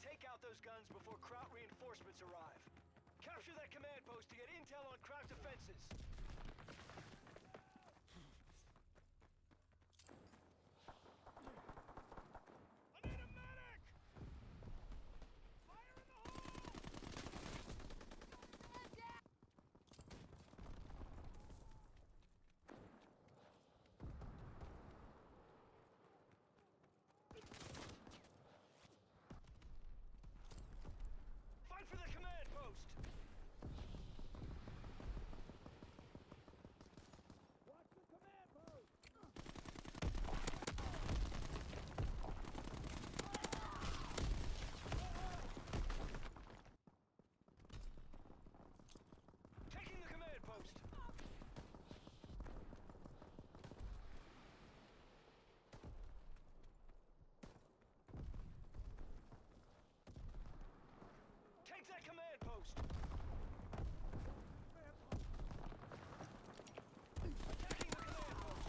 take out those guns before Kraut reinforcements arrive. Capture that command post to get intel on Kraut defenses. I need a medic! Fire in the hole! Fight for the command post! Watch the command post! Taking the command post! Take that command post! Attacking the command post!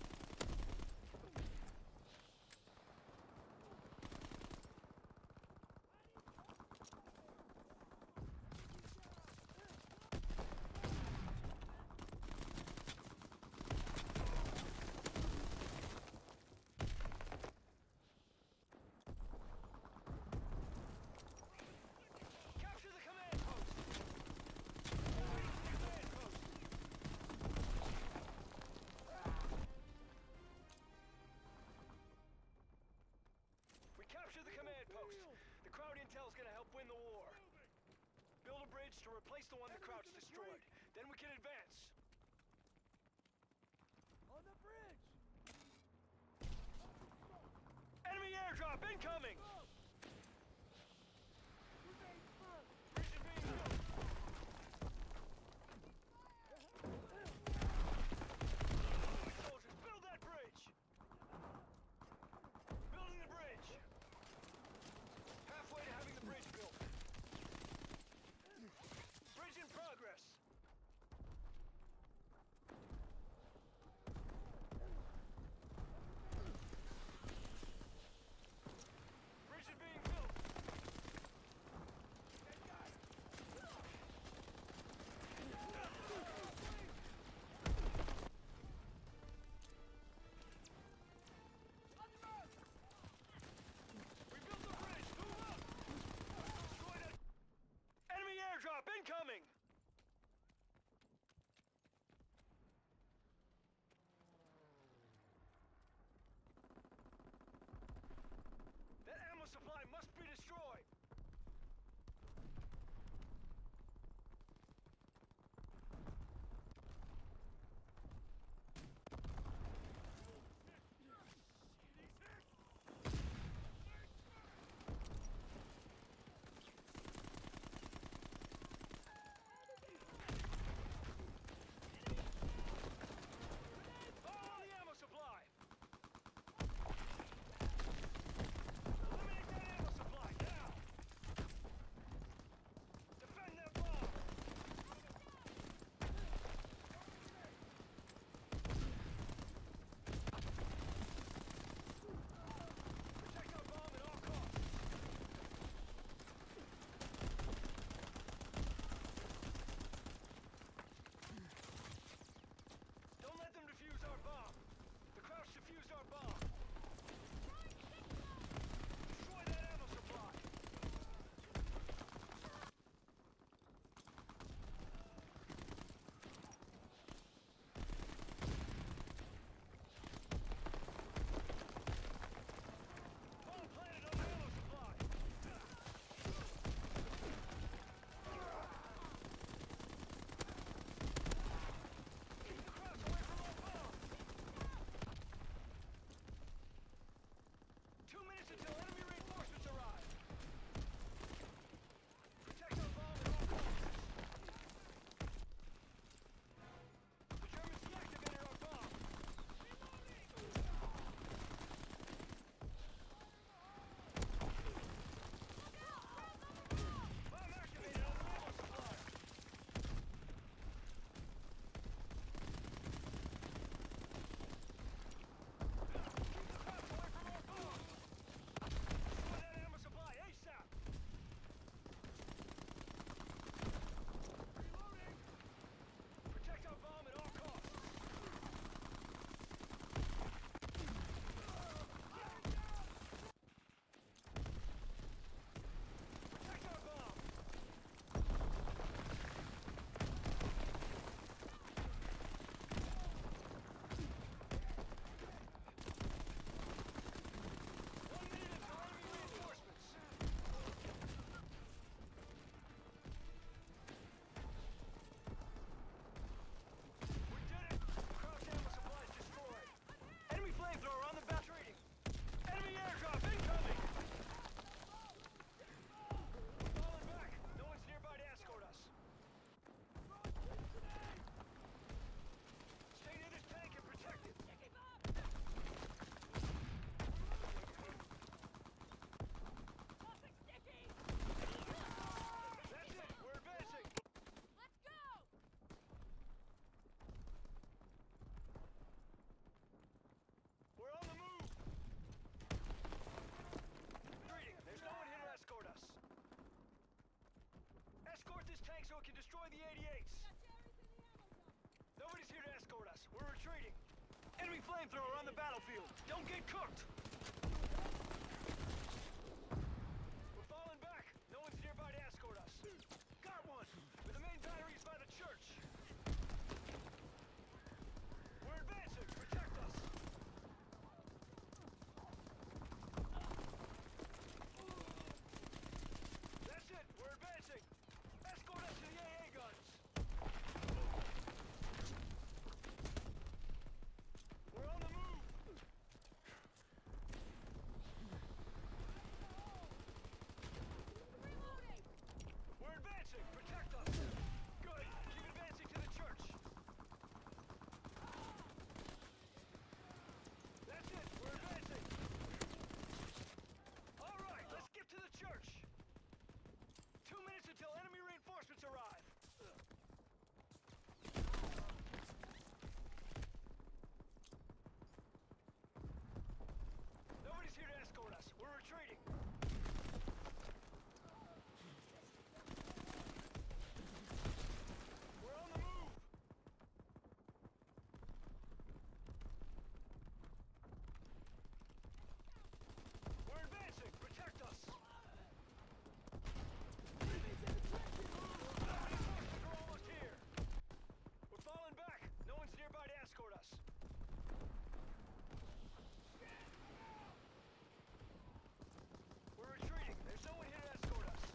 Capture the command post! Taking the command post! We captured the command post. The Kraut intel's gonna help win the war. Build a bridge to replace the one the Kraut's destroyed. Then we can advance. On the bridge! Enemy airdrop incoming! Grenades first! Bridge is being built. Soldiers, build that bridge! Building the bridge! Halfway to having the bridge built. Bridge in progress. Bridge can destroy the 88s. Nobody's here to escort us. We're retreating. Enemy flamethrower on the battlefield. Don't get cooked. We're falling back. No one's nearby to escort us. Got one. But the main battery's by the church. We're advancing. Protect us. That's it. We're advancing. Escort us to the AA guns. We're on the move. We're advancing. Protect us. Good. Keep advancing to the church. That's it. We're advancing. All right. Let's get to the church. 2 minutes until enemy reinforcements arrive. Nobody's here to escort us. We're retreating. We're on the move. We're advancing. Protect us. We're almost here. We're falling back. No one's nearby to escort us. We're retreating. There's no one here to escort us.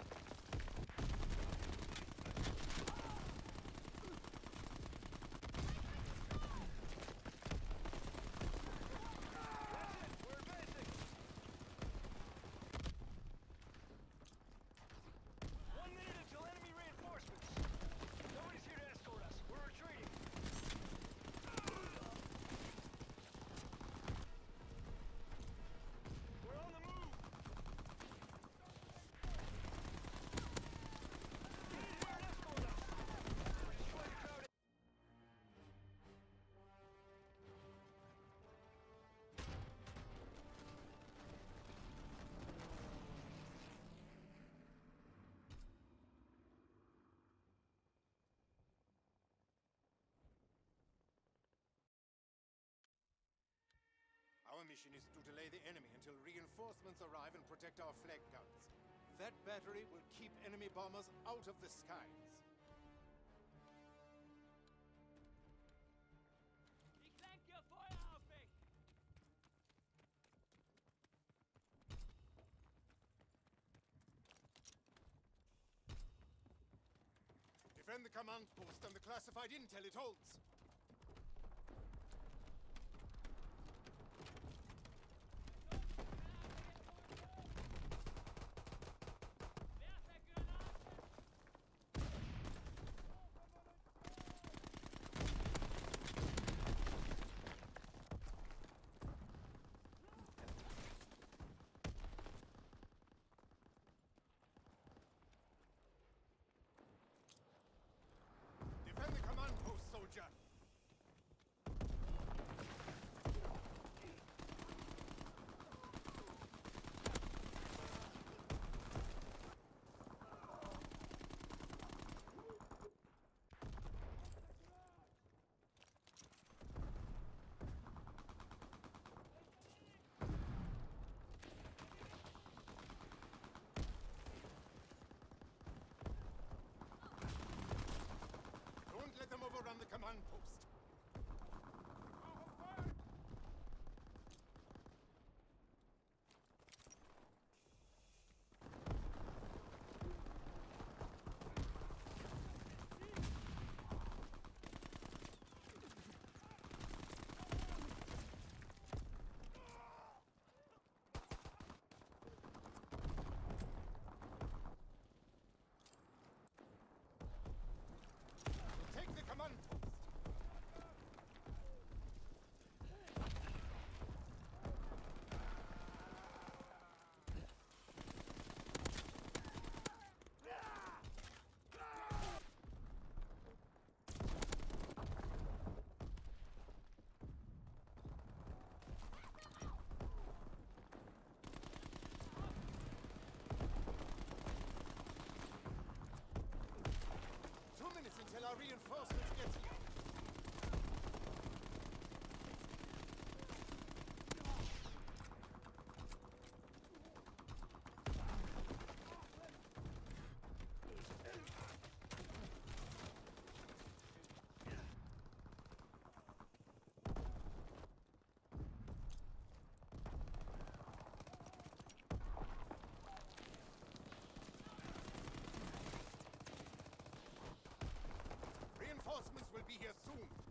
That's it. We're advancing. 1 minute until enemy reinforcements. Nobody's here to escort us. We're retreating. We're on the move. Get in here and escort us. Destroy the crowd. Our mission is to delay the enemy until reinforcements arrive and protect our flag guns. That battery will keep enemy bombers out of the skies. Ich lenke Feuer auf mich! Defend the command post and the classified intel it holds. Defend the command post, soldier! Don't let them overrun the command post. Take the command post. our reinforcements get here. Reinforcements will be here soon.